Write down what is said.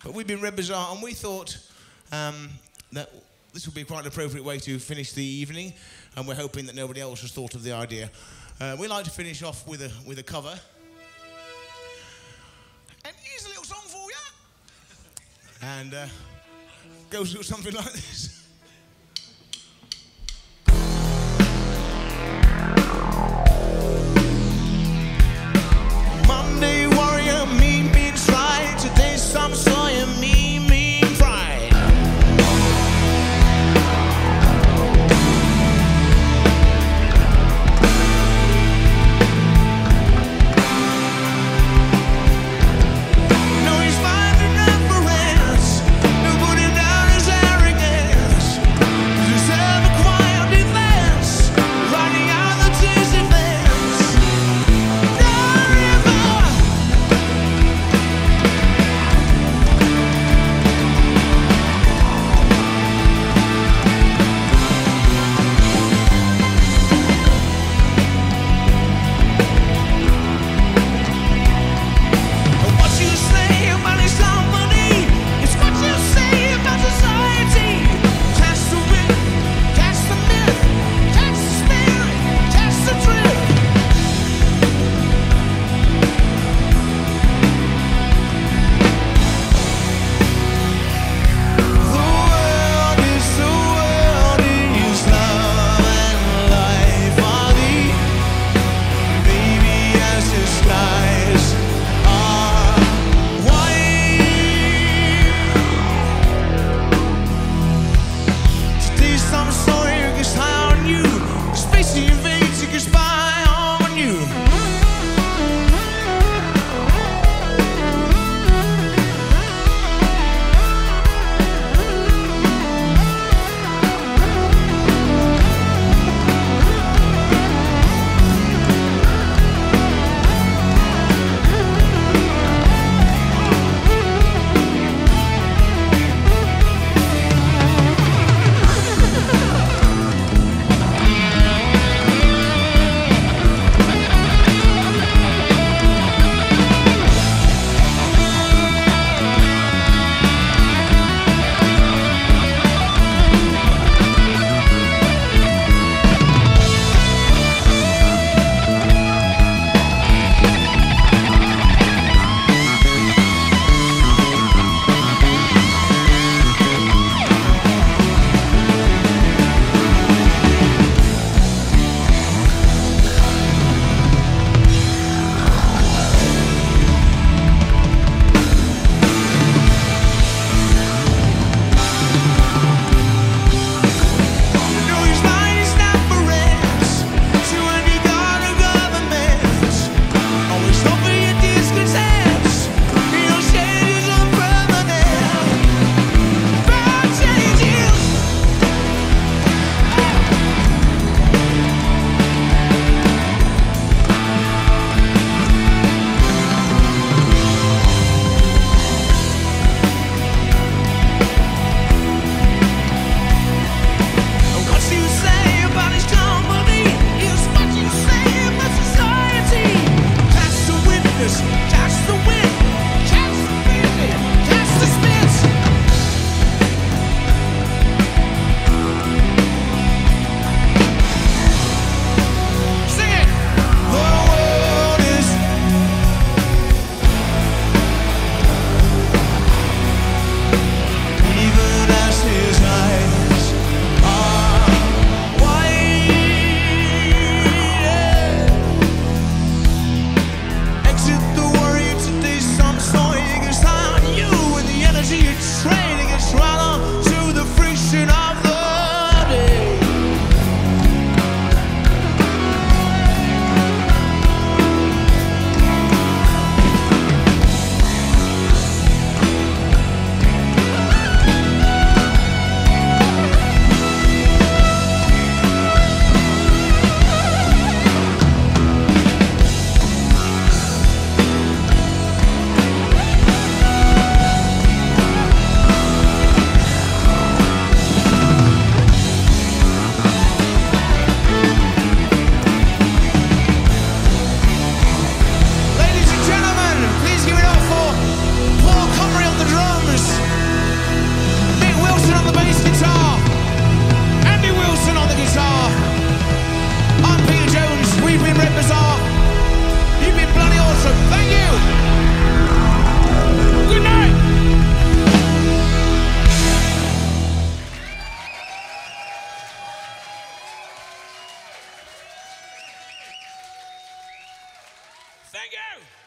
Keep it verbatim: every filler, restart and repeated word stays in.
But we've been Red Bazar, and we thought um, that this would be quite an appropriate way to finish the evening, and we're hoping that nobody else has thought of the idea. Uh, we like to finish off with a with a cover. And here's a little song for you. And uh, goes something like this. Monday warrior, mean, mean stride. Today's Tom Sawyer, mean, mean pride. No, he's finding reference. No, put him down as arrogant. Thank you.